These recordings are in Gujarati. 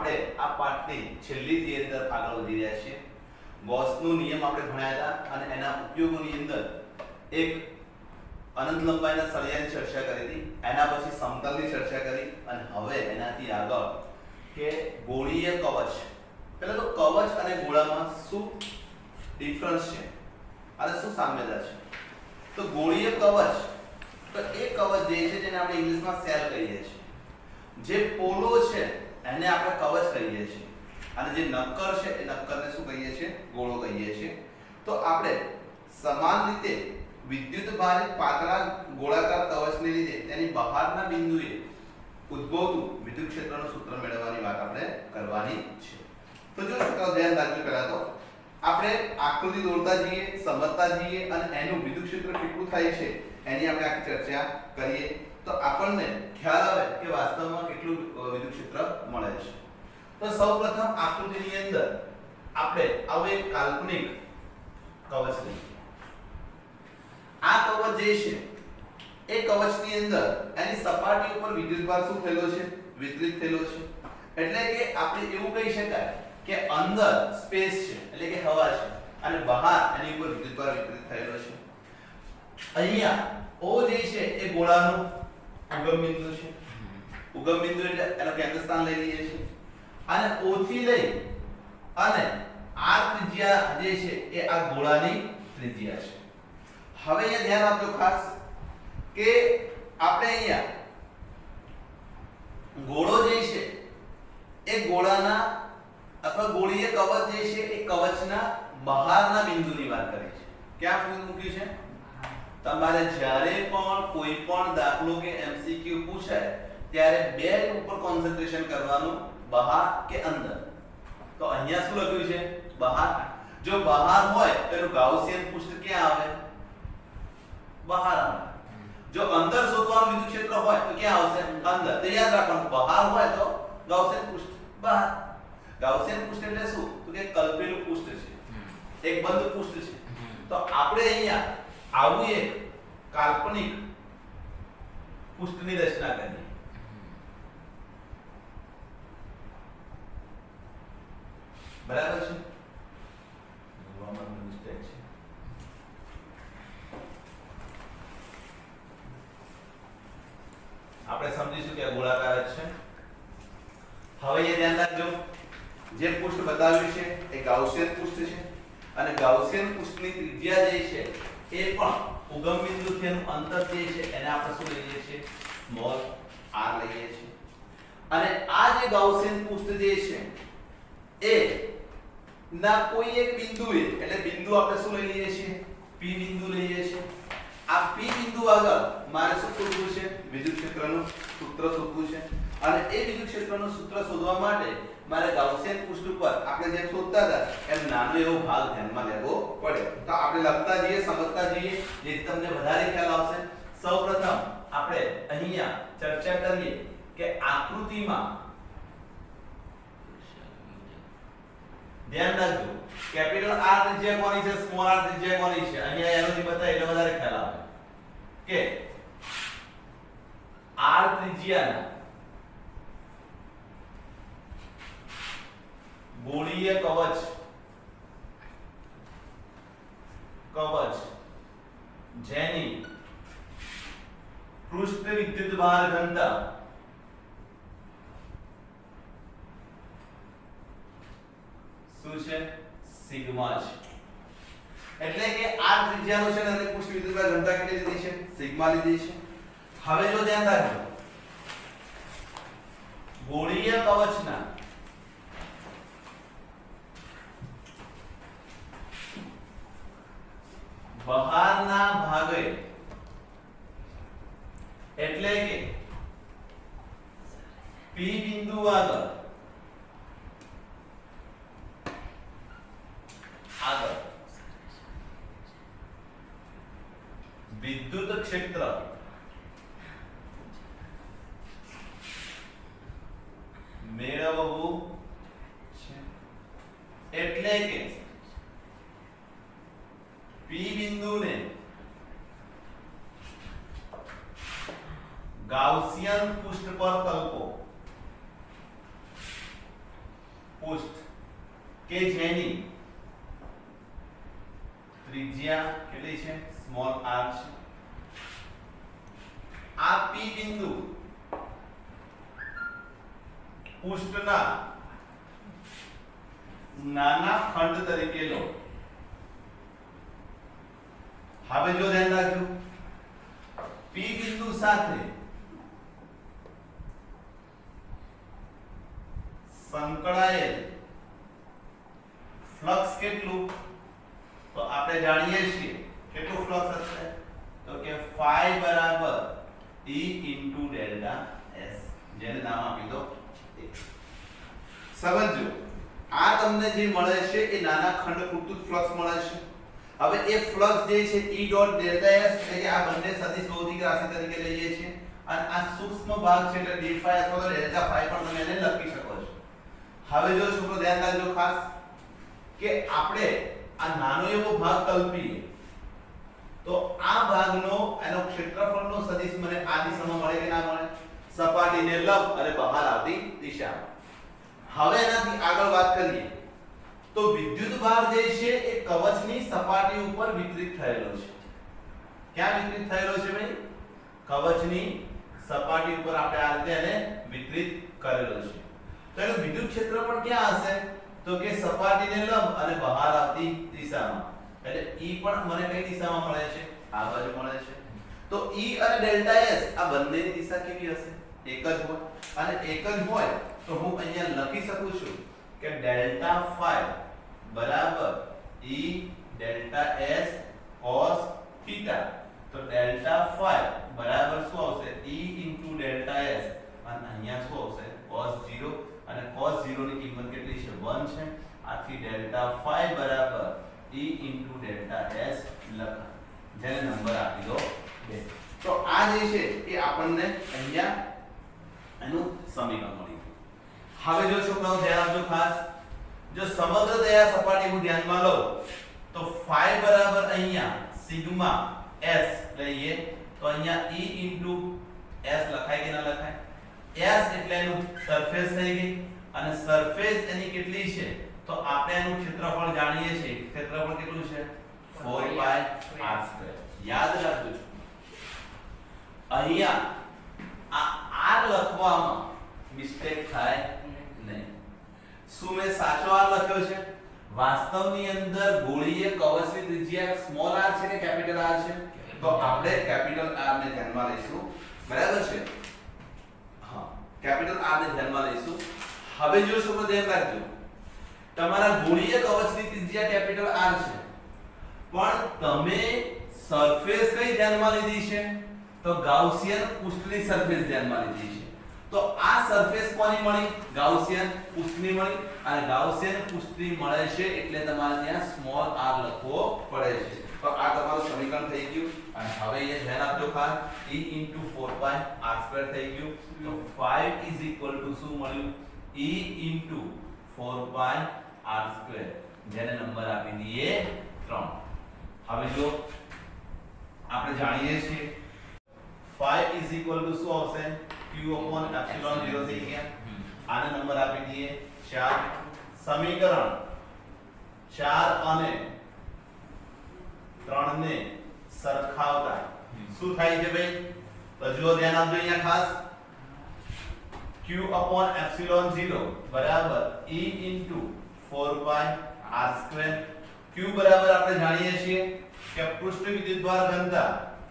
આપણે આ પાઠની છેલ્લી થિયરી તરફ આગળ વધી રહ્યા છીએ. ગૌસનો નિયમ આપણે ભણ્યા હતા અને એના ઉપયોગોની અંદર એક અનંત લંબાઈના સળિયાની ચર્ચા કરી હતી, એના પછી સમતલની ચર્ચા કરી અને હવે એનાથી આગળ કે ગોળીય કવચ. પહેલા તો કવચ અને ગોળામાં શું ડિફરન્સ છે અને શું સામ્યતા છે? તો ગોળીય કવચ તો એ કવચ જે છે જેને આપણે ઇંગ્લિશમાં સેલ કહીએ છીએ. જે પોલો છે એને આપણે કવચ કહીએ છીએ અને જે નક્કર છે એ નક્કરને શું કહીએ છીએ? ગોળો કહીએ છીએ. તો આપણે સમાન રીતે વિદ્યુત ભારિત પાતળા ગોળાકાર કવચને લીધે તેની બહારના બિંદુએ ઉદ્ભવતું વિદ્યુત ક્ષેત્રનું સૂત્ર મેળવવાની વાત આપણે કરવાની છે. તો જો છોકરાઓ ધ્યાન રાખજો, પહેલા તો આપણે આકૃતિ દોરતા જઈએ, સમજતા જઈએ અને એનું વિદ્યુત ક્ષેત્ર કેટલું થાય છે એની આપણે આખી ચર્ચા કરીએ તો આપણને ખ્યાલ આવે કે વાસ્તવમાં કેટલું વિદ્યુત ક્ષેત્ર મળે છે. તો સૌપ્રથમ આકૃતિની અંદર આપણે આવું એક કાલ્પનિક કવચ લઈએ. આ કવચ જે છે એ કવચની અંદર એની સપાટી ઉપર વિદ્યુતભાર શું થયેલો છે? વિતરિત થયેલો છે. એટલે કે આપણે એવું કહી શકાય કે અંદર સ્પેસ છે એટલે કે હવા છે અને બહાર એની ઉપર વિદ્યુતભાર વિતરિત થયેલો છે. અહીંયા O જે છે એ ગોળાનું ઉગમ બિંદુ છે. ઉગમ બિંદુ એટલે એનું કેન્દ્ર સ્થાન લઈ લઈએ છીએ અને O થી લઈ અને r ત્રિજ્યા જે છે એ આ ગોળાની ત્રિજ્યા છે. હવે અહીંયા ધ્યાન આપજો ખાસ કે આપણે અહીંયા ગોળો જે છે એ ગોળાના અથવા ગોળીય કવચ જે છે એ કવચના બહારના બિંદુની વાત કરી છે. ક્યાં મૂક્યું છે? તમારે જ્યારે પણ કોઈ પણ દાખલો કે એમસીક્યુ પૂછાય ત્યારે બે ઉપર કોન્સન્ટ્રેશન કરવાનું, બહાર કે અંદર. તો અહીંયા શું લખ્યું છે? બહાર. જો બહાર હોય તો એનું ગાઉસિયન પૃષ્ઠ ક્યાં આવે? બહાર આવે. જો અંદર શોધવાનું વિદ્યુત ક્ષેત્ર હોય તો ક્યાં આવશે? અંદર. તો યાદ રાખવાનું, બહાર હોય તો ગાઉસિયન પૃષ્ઠ બહાર. ગાઉસિયન પૃષ્ઠ એટલે શું? તો કે કલ્પેલું પૃષ્ઠ છે, એક બંધ પૃષ્ઠ છે. તો આપણે અહીંયા આવું એક કાલ્પનિક પૃષ્ઠની રચના કરીએ. બરાબર છે? મિસ્ટેક છે. આપણે સમજીશું કે આ ગોળાકાર જ છે. હવે એ ધ્યાન રાખજો, જે પૃષ્ઠ બતાવ્યું છે એ ગાઉસિયન પૃષ્ઠ છે અને ગાઉસિયન પૃષ્ઠની ત્રિજ્યા જે છે એ પણ ઉગમ બિંદુથી એનું અંતર જે છે એને આપણે શું લઈએ છીએ? સ્મોલ r લઈએ છીએ. અને આ જે ગાઉસિયન પૃષ્ઠ જે છે એ ના કોઈ એક બિંદુએ, એટલે બિંદુ આપણે શું લઈ લઈએ છીએ? p બિંદુ લઈએ છીએ. આ p બિંદુ આગળ મારે શું શોધવું છે? વિદ્યુત ક્ષેત્રનું સૂત્ર શોધવું છે અને એ વિદ્યુત ક્ષેત્રનું સૂત્ર શોધવા માટે મારે ગાઉસિયન પૃષ્ઠ ઉપર આપણે જેમ શોધતા હતા એમ નાનો એવો ભાગ ધ્યાનમાં લેવો પડે. તો આપણે લખતા જઈએ, સમજતા જઈએ, જેથી તમને વધારે ખ્યાલ આવશે. સૌપ્રથમ આપણે અહીંયા ચર્ચા કરીએ કે આકૃતિમાં ધ્યાન રાખજો, કેપિટલ R ત્રિજ્યા કોની છે, સ્મોલ r ત્રિજ્યા કોની છે? અહીંયા એરોથી બતાય એટલે વધારે ખ્યાલ આવે કે r ત્રિજ્યાના ગોળીય કવચ જેની પૃષ્ઠ વિદ્યુતભાર ઘનતા શું છે? સિગ્મા છે. એટલે કે r ત્રિજ્યાનો છે અને પૃષ્ઠ વિદ્યુતભાર ઘનતા કેટલી લીધી છે? સિગ્મા લીધી છે. હવે જો ધ્યાન રાખજો, ગોળીય કવચના બહારના ભાગે એટલે કે p બિંદુ આગળ વિદ્યુત ક્ષેત્ર મેળવવું છે. એટલે કે p બિંદુને ગાઉસિયન પૃષ્ઠ પર કલ્પો. કે જેની ત્રિજ્યા કેટલી છે સ્મોલ r છે આ p બિંદુ પૃષ્ઠના નાના ખંડ તરીકે લો હવે જો ધ્યાન રાખજો p બિંદુ સાથે સંકળાયેલ ફ્લક્સ કેટલું તો આપણે જાણીએ છીએ કેટલું ફ્લક્સ હશે તો કે phi બરાબર E * ડેલ્ટા S જેને નામ આપી દો સમજો આ તમને જે મળે છે એ નાના ખંડ પૂરતું ફ્લક્સ મળે છે હવે એ ફ્લક્સ જે છે E * ડેલ્ટા S એટલે કે આ બંને સદિશ ભૌતિક રાશિ તરીકે લઈએ છીએ અને આ સૂક્ષ્મ ભાગ છે એટલે d phi અથવા તો ડેલ્ટા phi પણ તમે એને લખી શકો છો હવે જો છોકરો ધ્યાન રાખજો ખાસ કે આપણે આ નાનો એવો ભાગ કલ્પીએ તો આ ભાગનો એનો ક્ષેત્રફળનો સદિશ મને આ દિશામાં મળે કે ના મળે સપાટીને લંબ અને બહાર આવતી દિશામાં હવે એનાથી આગળ વાત કરીએ તો વિદ્યુત ભાર જે છે એ કવચની સપાટી ઉપર વિતરિત થયેલો છે ક્યાં વિતરિત થયેલો છે ભાઈ કવચની સપાટી ઉપર આપણે આ રીતે એને વિતરિત કરેલો છે તો એનું વિદ્યુત ક્ષેત્ર પણ ક્યાં હશે તો કે સપાટીને લંબ અને બહાર આવતી દિશામાં એટલે E પણ મને કઈ દિશામાં મળે છે આ બાજુ મળે છે તો E અને ડેલ્ટા S આ બંનેની દિશા કેવી હશે એક જ હોય અને એક જ હોય તો હું અહીંયા લખી શકું છું કે ડેલ્ટા phi બરાબર E delta S cos theta તો ડેલ્ટા phi બરાબર શું આવશે E * ડેલ્ટા S અને અહીંયા શું આવશે cos 0 અને cos 0 ની કિંમત કેટલી છે 1 છે આથી ડેલ્ટા phi બરાબર E * ડેલ્ટા S લખાય જેને નંબર આપી દો 2 તો આ જે છે એ આપણને અહીંયા એનું સમીકરણ મળી ગયું હવે જો છોકરાઓ ધ્યાન આપજો ખાસ જો સમગ્ર દયા સપાટી હું ધ્યાનમાં લઉં તો phi બરાબર અહીંયા સિગ્મા s લઈએ તો અહીંયા E * s લખાય કે ના લખાય s એટલે એનું સરફેસ થઈ ગઈ અને સરફેસ એની કેટલી છે તો આપણે એનું ક્ષેત્રફળ જાણીએ છીએ ક્ષેત્રફળ કેટલું છે 4 pi r2 યાદ રાખજો અહીંયા આ r લખવામાં મિસ્ટેક થાય નહીં શું મેં સાચો r લખ્યો છે વાસ્તવની અંદર ગોળીય કવચની ત્રિજ્યા સ્મોલ r છે કે કેપિટલ r છે તો આપણે કેપિટલ r ને ધ્યાનમાં લઈશું બરાબર છે હા કેપિટલ r ને ધ્યાનમાં લઈશું હવે જો છોકરો ધ્યાન રાખજો તમારા ગોળીય કવચની ત્રિજ્યા કેપિટલ R છે પણ તમે સરફેસ કઈ ધ્યાનમાં લીધી છે તો ગાઉસિયન પૃષ્ઠની સરફેસ ધ્યાનમાં લીધી છે તો આ સરફેસ કોની મળી ગાઉસિયન પૃષ્ઠની મળી અને ગાઉસિયન પૃષ્ઠની મળે છે એટલે તમારે ત્યાં સ્મોલ r લખવો પડે છે તો આ તમારું સમીકરણ થઈ ગયું અને હવે એ ધ્યાન આપજો ખાસ E * 4 pi r2 થઈ ગયું તો 5 શું મળ્યું E * 4 pi r2 જેને નંબર આપી દઈએ 3 હવે જો આપણે જાણીએ છીએ phi શું આવશે q epsilon 0 થઈ ગયા આને નંબર આપી દઈએ 4 સમીકરણ 4 અને 3 ને સરખાવતા શું થાય છે ભાઈ તો જો ધ્યાન આપજો અહીંયા ખાસ q epsilon 0 બરાબર E * 4 pi r2 q બરાબર આપણે જાણીએ છીએ કે પૃષ્ઠ વિદ્યુતભાર ઘનતા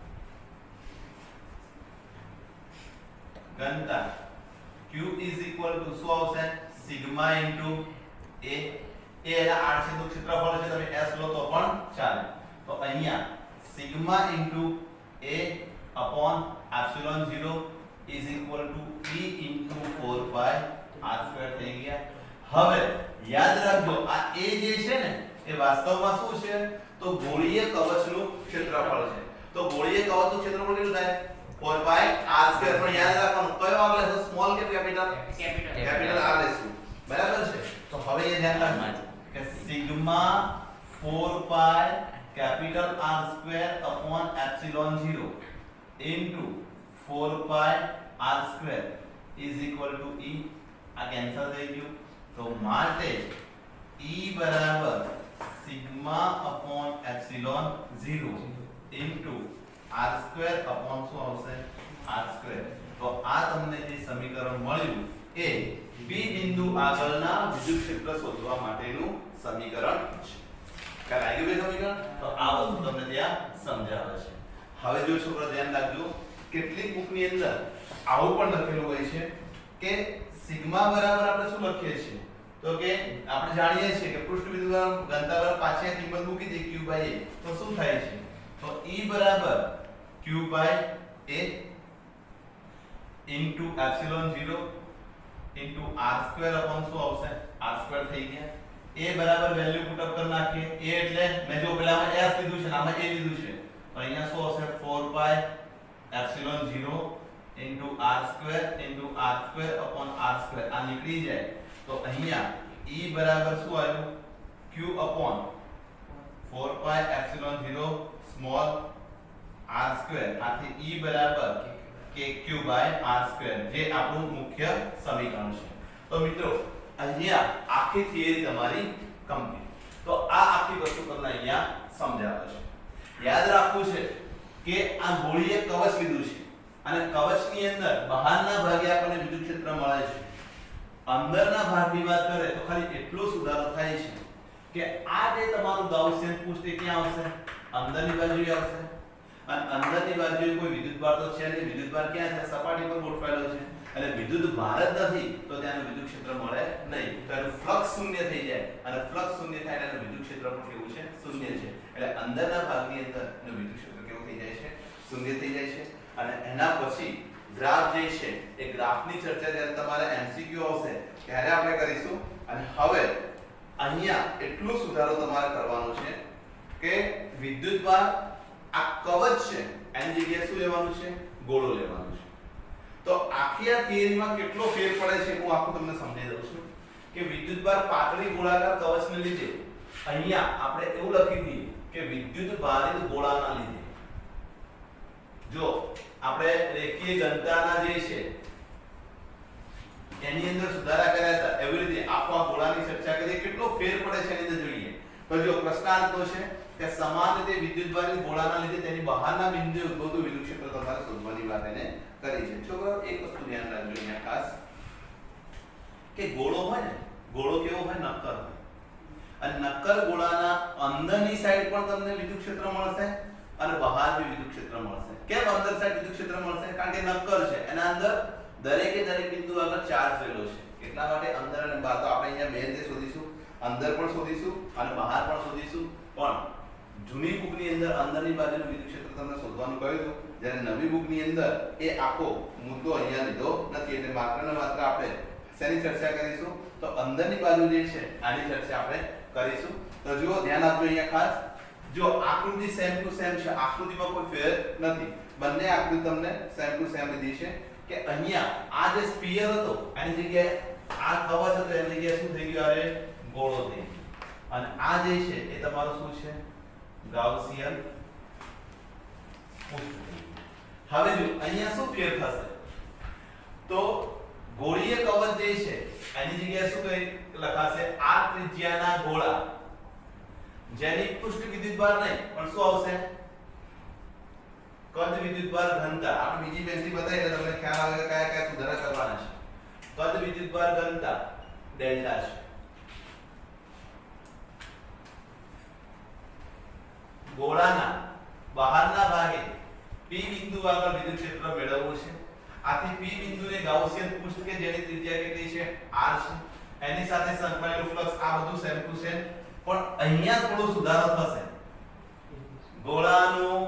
q શું આવશે સિગ્મા * a એના આડછેદનું ક્ષેત્રફળ છે તમે s લો તો પણ ચાલે તો અહીંયા sigma * a epsilon 0 E * 4 pi r2 થઈ ગયા હવે યાદ રાખજો આ a જે છે ને એ વાસ્તવમાં શું છે તો ગોળીય કવચનું ક્ષેત્રફળ છે તો ગોળીય કવચનું ક્ષેત્રફળ કેટલું થાય 4 pi r2 પણ યાદ રાખવાનું કયો આગ લેશો સ્મોલ કે કેપિટલ r લેશું બરાબર છે તો હવે એ ધ્યાન રાખજો કે sigma 4 pi capital R2 upon epsilon 0 into 4 pi R2 is equal to E આ કેન્સલ થઈ ગયું તો માટે E બરાબર sigma upon epsilon 0 into r square upon શું આવશે r સ્ક્વેર. તો આ તમને જે સમીકરણ મળ્યું એ બી બિંદુ આગળના વિદ્યુત ક્ષેત્ર શોધવા માટેનું સમીકરણ છે. ખ્યાલ આવી ગયો સમીકરણ? તો આ વસ્તુ તમને ત્યાં સમજાવે છે. હવે જો છોકરા ધ્યાન રાખજો, કેટલીક બુકની અંદર આવું પણ લખેલું હોય છે કે સિગ્મા બરાબર આપણે શું લખીએ છીએ, તો કે આપણે જાણીએ છીએ કે પૃષ્ઠ વિદ્યુત ઘનતા બરાબર પાછી આ કિંમત મૂકી દે q a. તો શું થાય છે? તો E બરાબર q a into epsilon 0 into r square upon શું આવશે r સ્ક્વેર થઈ ગયા. a બરાબર વેલ્યુ પુટ અપ કરી નાખીએ. a એટલે મેં જો પેલામાં s લીધું છે ને આમાં a લીધું છે, તો અહીંયા શું આવશે 4 pi epsilon 0 into r square upon r square. આ નીકળી જાય તો અહીંયા E બરાબર શું આવ્યું q upon 4 pi epsilon 0 small r square. આથી E બરાબર kq r સ્ક્વેર, જે આપણું મુખ્ય સમીકરણ છે. તો મિત્રો અહીંયા આખી થિયરી તમારી કમ્પ્લીટ. તો આ આખી વસ્તુ તમને અહીંયા સમજાવે છે. યાદ રાખવું છે કે આ ગોળીએ કવચ લીધું છે અને કવચની અંદર બહારના ભાગે આપણને વિદ્યુત ક્ષેત્ર મળે છે. અંદરના ભાગની વાત કરે તો ખાલી એટલો સુધારો થાય છે કે આ જે તમારું ગાઉસિયન પૃષ્ઠ એ ક્યાં આવશે? અંદરની બાજુએ આવશે. અને અંદરની બાજુએ કોઈ વિદ્યુતભાર તો છે નહીં. વિદ્યુતભાર ક્યાં છે? સપાટી પર ગોઠવાયેલો છે. અને વિદ્યુતભાર જ નથી તો ત્યાંનું વિદ્યુત ક્ષેત્ર મળે નહીં. તો એનું ફ્લક્સ શૂન્ય થઈ જાય અને ફ્લક્સ શૂન્ય થાય એટલે વિદ્યુત ક્ષેત્ર પણ કેવું છે? શૂન્ય છે. એટલે અંદરના ભાગની અંદર એનું વિદ્યુત ક્ષેત્ર કેવું થઈ જાય છે? શૂન્ય થઈ જાય છે. અને એના પછી ગ્રાફ જે છે એ ગ્રાફની ચર્ચા જ્યારે તમારે MCQ આવશે ત્યારે આપણે કરીશું. અને હવે અહીંયા એટલો સુધારો તમારે કરવાનો છે કે વિદ્યુતભાર આ કવચ છે એની જગ્યાએ શું લેવાનું છે? ગોળો લેવાનું છે. તો આખી આ થિયરીમાં કેટલો ફેર પડે છે હું આખું તમને સમજાવી દઉં છું કે વિદ્યુતભાર પાતળી ગોળાકાર કવચને લીધે અહીંયા આપણે એવું લખી દઈએ કે વિદ્યુતભારિત ગોળાના લીધે જો આપણે રેખીય ઘનતાના જે છે એની અંદર સુધારા કર્યા હતા એવી રીતે આખો આ ગોળાની ચર્ચા કરીએ કેટલો ફેર પડે છે એની અંદર જોઈએ. તો જો પ્રશ્નાર્થ તો છે કે સમાન રીતે વિદ્યુતભારિત ગોળાના લીધે તેની બહારના બિંદુએ ઉદ્ભવતું વિદ્યુત ક્ષેત્ર તમારે શોધવાની વાત એને કરી છે. છોકરાઓ એક વસ્તુ ધ્યાન રાખજો અહીંયા ખાસ કે ગોળો હોય ને, ગોળો કેવો હોય? નક્કર હોય. અને નક્કર ગોળાના અંદરની સાઈડ પણ તમને વિદ્યુત ક્ષેત્ર મળશે અને બહાર બી વિદ્યુત ક્ષેત્ર મળશે. કેમ અંદર સાઈડ વિદ્યુત ક્ષેત્ર મળશે? કારણ કે નક્કર છે. એના અંદર દરેકે દરેક બિંદુ આગળ ચાર્જ રહેલો છે. એટલા માટે અંદર અને બહાર તો આપણે અહીંયા બે રીતે શોધીશું, અંદર પણ શોધીશું અને બહાર પણ શોધીશું. પણ જૂની બુકની અંદર અંદરની બાજુનું વિદ્યુત ક્ષેત્ર તમને શોધવાનું કહ્યું હતું, જ્યારે નવી બુકની અંદર એ આખો મુદ્દો અહીંયા લીધો નથી. એટલે માત્ર ને માત્ર આપણે શેની ચર્ચા કરીશું? તો અંદરની બાજુ જે છે આની ચર્ચા આપણે કરીશું. તો જુઓ ધ્યાન આપજો અહીંયા ખાસ. જો આકૃતિ સેમ ટુ સેમ છે, આકૃતિમાં કોઈ ફેર નથી. બંને આકૃતિ તમને સેમ ટુ સેમ લીધી છે કે અહીંયા આ જે સ્ફિયર હતો એની જગ્યાએ આ કવચ હતો એની જગ્યાએ શું થઈ ગયું? અરે ગોળો થઈ ગયો. અને આ જે છે એ તમારું શું છે? ગાઉસિયન પૃષ્ઠ. હવે જો અહીંયા શું ફેર થશે? તો ગોળીય કવચ જે છે એની જગ્યાએ શું લખાશે? આ ત્રિજ્યાના ગોળા જેની પૃષ્ઠ વિદ્યુતભાર નહીં પણ શું આવશે? કદ વિદ્યુતભાર ઘનતા. આપણે બીજી પેનથી બતાવી એટલે તમને ખ્યાલ આવે કે કયા કયા સુધારા કરવાના છે. કદ વિદ્યુતભાર ઘનતા ડેલ્ટા છે. ગોળાના બહારના ભાગે P બિંદુ આગળ વિદ્યુત ક્ષેત્ર મેળવવું છે. આથી P બિંદુને ગાઉસિયન પૃષ્ઠ કે જેની ત્રિજ્યા કેટલી છે? r છે. એની સાથે સંકળાયેલું ફ્લક્સ આ બધું સેમ ટુ સેમ. પણ અહીંયા થોડો સુધારો થશે. ગોળાનું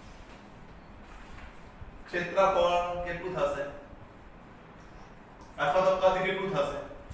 ક્ષેત્રફળ કેટલું થશે? અથવા તો કદ કેટલું થશે?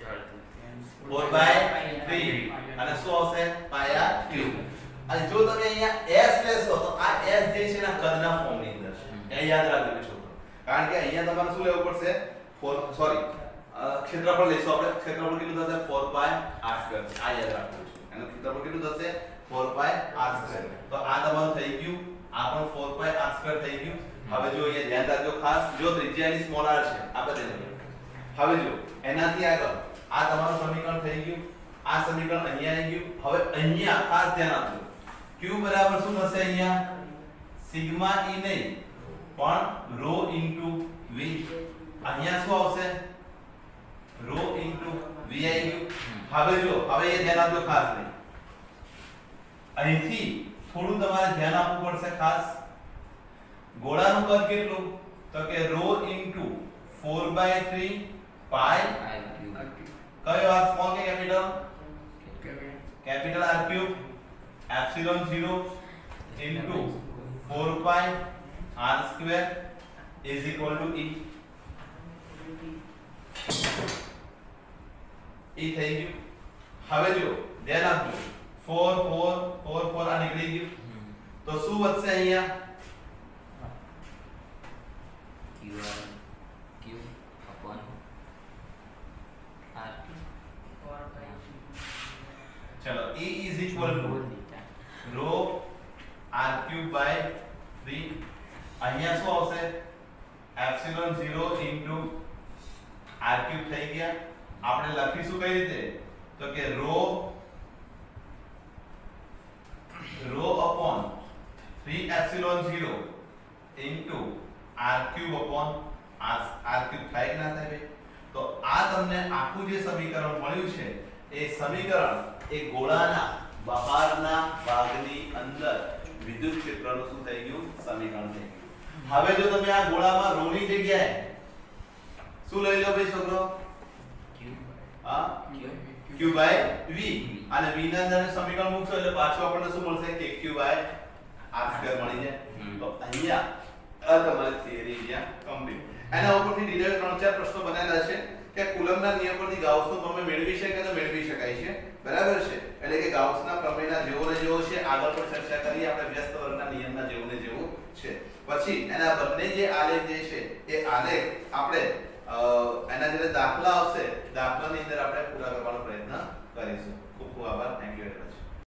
4/3 અને શું આવશે? Pi r cube. અને જો તમે અહીંયા s લેશો તો આ s જે છે ને કદના ફોર્મની અંદર છે. એ યાદ રાખજો છોકરો. કારણ કે અહીંયા તમારે શું લેવું પડશે? ક્ષેત્રફળ લેશો આપણે. ક્ષેત્રફળ કેટલું થશે? 4 pi r2. આ યાદ રાખજો. એનું ક્ષેત્રફળ કેટલું થશે? 4 pi r2. તો આ તમારું થઈ ગયું. આ પણ 4 pi r2 થઈ ગયું. હવે જો અહીંયા ધ્યાન રાખજો ખાસ. જો ત્રિજ્યાની સ્મોલ r છે આ બધે. હવે જો એનાથી આગળ આ તમારું સમીકરણ થઈ ગયું. આ સમીકરણ અહીંયા આવી ગયું. હવે અહીંયા ખાસ ધ્યાન આપજો. q બરાબર શું થશે અહીંયા? સિગ્મા e નહીં પણ rho into v. અહીંયા શું આવશે? rho into v આવી ગયું. હવે જો હવે એ ધ્યાન આપજો ખાસ નહીં. અહીંથી થોડું તમારે ધ્યાન આપવું પડશે ખાસ. ગોળાનું કદ કેટલું? તો કે rho into 4/3 pi કયો આ સ્મોલ કે capital? Capital R cube epsilon 0 into 4 pi r square is equal to e. એ થઈ ગયું. હવે જો ધ્યાન આપજો 4 4 4 4 આ નીકળી ગયું. તો શું વધશે અહીંયા? चलो E is equal to rho r cube by 3. અહીંયા શું આવશે? એપ્સિલોન 0 into r cube થઈ ગયા. આપણે લખીશું કઈ રીતે? તો કે rho upon 3 epsilon 0 into r cube upon r cube થાય કે ના થાય ભાઈ? તો આ તમને આખું જે સમીકરણ મળ્યું છે એ સમીકરણ એ ગોળાના બહારના ભાગની અંદર વિદ્યુત ક્ષેત્રનું શું થઈ ગયું? સમીકરણ થઈ ગયું. હવે જો તમે આ ગોળામાં ρ ની જગ્યાએ શું લઈ લો ભાઈ છોકરો? હા q by v અને v ના અંદર સમીકરણ મૂકશો એટલે પાછું આપણને શું મળશે? કે q by r સ્ક્વેર મળી જાય. તો અહીંયા આ તમારી થિયરી અહીંયા કમ્પ્લીટ. એના ઉપરથી ડિરેક્ટ 3-4 પ્રશ્નો બનાવેલા છે કે કુલમ્બના નિયમ પરથી ગાઉસનો પ્રમેય મેળવી શકાય તો મેળવી શકાય છે. બરાબર છે? એટલે કે ગાઉસના પ્રમેયના જેવો ને જેવો છે. આગળ પણ ચર્ચા કરી આપણે વ્યસ્ત વર્ગના નિયમના જેવો ને જેવો છે. પછી એના બંને જે આલેખ જે છે એ આલેખ આપણે એના જે દાખલા આવશે દાખલાની અંદર આપણે પૂરા કરવાનો પ્રયત્ન કરીશું. ખૂબ ખૂબ આભાર. Thank you very much.